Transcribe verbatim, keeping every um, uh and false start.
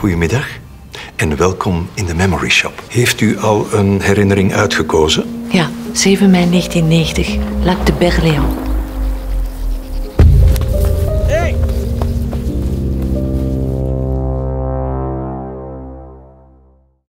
Goedemiddag en welkom in de Memory Shop. Heeft u al een herinnering uitgekozen? Ja, zeven mei negentien negentig, Lac de Berléand.